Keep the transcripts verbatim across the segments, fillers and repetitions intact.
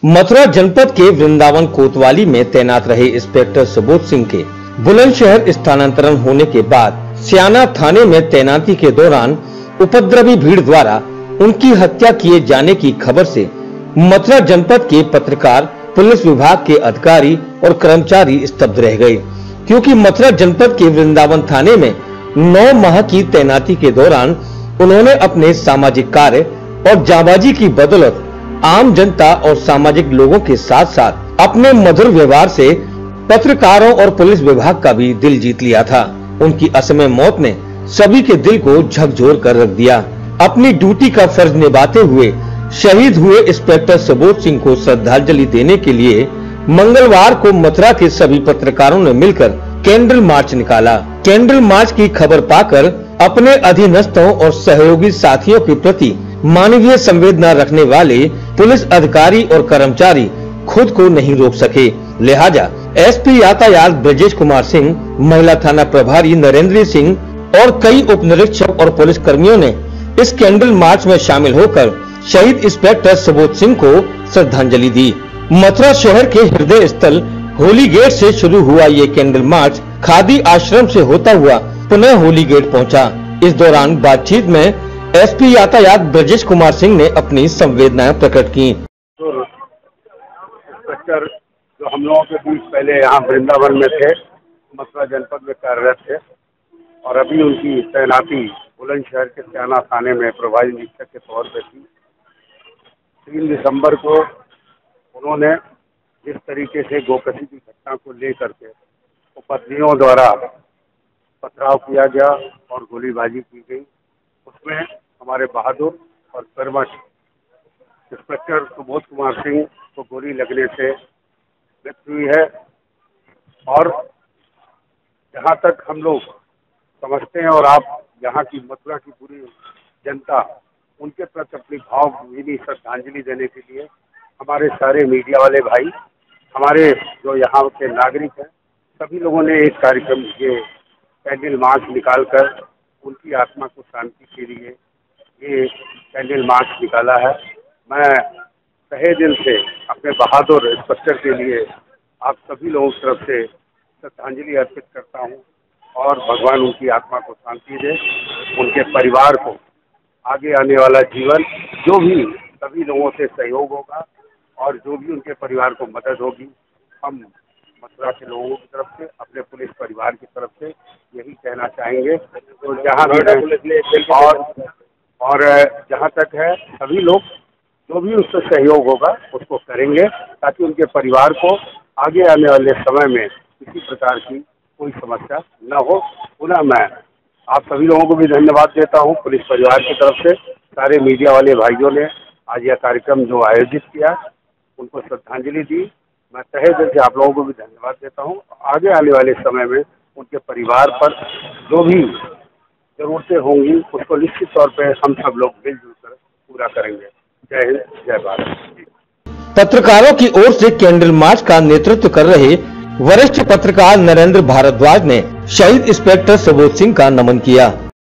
मथुरा जनपद के वृंदावन कोतवाली में तैनात रहे इंस्पेक्टर सुबोध सिंह के बुलंदशहर स्थानांतरण होने के बाद स्याना थाने में तैनाती के दौरान उपद्रवी भीड़ द्वारा उनकी हत्या किए जाने की खबर से मथुरा जनपद के पत्रकार, पुलिस विभाग के अधिकारी और कर्मचारी स्तब्ध रह गए, क्योंकि मथुरा जनपद के वृंदावन थाने में नौ माह की तैनाती के दौरान उन्होंने अपने सामाजिक कार्य और जाबाजी की बदौलत आम जनता और सामाजिक लोगों के साथ साथ अपने मधुर व्यवहार से पत्रकारों और पुलिस विभाग का भी दिल जीत लिया था। उनकी असमय मौत ने सभी के दिल को झकझोर कर रख दिया। अपनी ड्यूटी का फर्ज निभाते हुए शहीद हुए इंस्पेक्टर सुबोध सिंह को श्रद्धांजलि देने के लिए मंगलवार को मथुरा के सभी पत्रकारों ने मिलकर कैंडल मार्च निकाला। कैंडल मार्च की खबर पाकर अपने अधीनस्थों और सहयोगी साथियों के प्रति मानवीय संवेदना रखने वाले पुलिस अधिकारी और कर्मचारी खुद को नहीं रोक सके। लिहाजा एसपी यातायात ब्रजेश कुमार सिंह, महिला थाना प्रभारी नरेंद्र सिंह और कई उप निरीक्षक और पुलिस कर्मियों ने इस कैंडल मार्च में शामिल होकर शहीद इंस्पेक्टर सुबोध सिंह को श्रद्धांजलि दी। मथुरा शहर के हृदय स्थल होली गेट से शुरू हुआ ये कैंडल मार्च खादी आश्रम से होता हुआ पुनः होली गेट पहुंचा। इस दौरान बातचीत में एसपी यातायात ब्रजेश कुमार सिंह ने अपनी संवेदनाएं प्रकट की। तो इंस्पेक्टर जो हम लोगों के बीच पहले यहाँ वृंदावन में थे, मथुरा जनपद में कार्यरत थे और अभी उनकी तैनाती बुलंदशहर के स्याना थाने में प्रभारी निरीक्षक के तौर पर थी। तीन दिसंबर को उन्होंने जिस तरीके से गोकशी की घटना को लेकर के उपद्रवियों द्वारा पथराव किया गया और गोलीबाजी की गई, उसमें हमारे बहादुर और कर्मठ इंस्पेक्टर सुबोध कुमार सिंह को गोली लगने से मृत्यु हुई है। और जहाँ तक हम लोग समझते हैं और आप यहाँ की मथुरा की पूरी जनता उनके प्रति अपनी भावभीनी श्रद्धांजलि देने के लिए हमारे सारे मीडिया वाले भाई, हमारे जो यहाँ के नागरिक हैं, सभी लोगों ने एक कार्यक्रम ये कैंडल मार्च निकालकर उनकी आत्मा को शांति के लिए ये कैंडल मार्च निकाला है। मैं तहे दिल से अपने बहादुर इंस्पेक्टर के लिए आप सभी लोगों की तरफ से श्रद्धांजलि अर्पित करता हूं और भगवान उनकी आत्मा को शांति दे। उनके परिवार को आगे आने वाला जीवन जो भी सभी लोगों से सहयोग होगा और जो भी उनके परिवार को मदद होगी, हम मथुरा के लोगों की तरफ से, अपने पुलिस परिवार की तरफ से यही कहना चाहेंगे। तो जहाँ भी और और जहाँ तक है सभी लोग जो भी उससे सहयोग होगा उसको करेंगे ताकि उनके परिवार को आगे आने वाले समय में किसी प्रकार की कोई समस्या न हो। पुनः मैं आप सभी लोगों को भी धन्यवाद देता हूँ। पुलिस परिवार की तरफ से सारे मीडिया वाले भाइयों ने आज यह कार्यक्रम जो आयोजित किया उनको श्रद्धांजलि दी। मैं तहे दिल से आप लोगों को भी धन्यवाद देता हूँ। आगे आने वाले समय में उनके परिवार पर जो भी जरूरतें होंगी उसको निश्चित तौर पे हम सब लोग मिलजुल कर पूरा करेंगे। जय हिंद, जय भारत। पत्रकारों की ओर से कैंडल मार्च का नेतृत्व कर रहे वरिष्ठ पत्रकार नरेंद्र भारद्वाज ने शहीद इंस्पेक्टर सुबोध सिंह का नमन किया।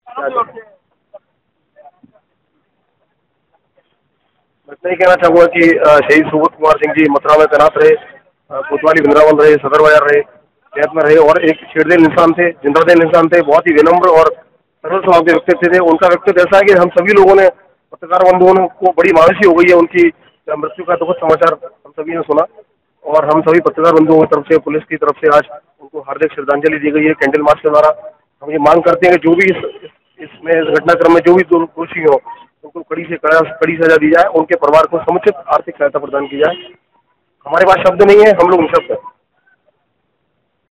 मैं कहना चाहूंगा कि शहीद सुबोध कुमार सिंह जी मथुरा में तैनात रहे, कोतवाली वृंदावन रहे, सदर बाजार रहे, जैत में रहे और एक शेरदिल इंसान थे, जिंदादिल इंसान थे। बहुत ही विनम्र और सरल स्वभाव के व्यक्तित्व थे। उनका व्यक्तित्व ऐसा है कि हम सभी लोगों ने, पत्रकार बंधुओं को बड़ी मायूसी हो गई है। उनकी मृत्यु का दुखद समाचार हम सभी ने सुना और हम सभी पत्रकार बंधुओं की तरफ से, पुलिस की तरफ से आज उनको हार्दिक श्रद्धांजलि दी गई है कैंडल मार्च के द्वारा। हम ये मांग करते हैं कि जो भी इस इसमें इस घटनाक्रम में जो भी दोषी हो उनको कड़ी से कड़ा कड़ी सजा दी जाए, उनके परिवार को समुचित आर्थिक सहायता प्रदान की जाए। हमारे पास शब्द नहीं है, हम लोग निःशब्द हैं।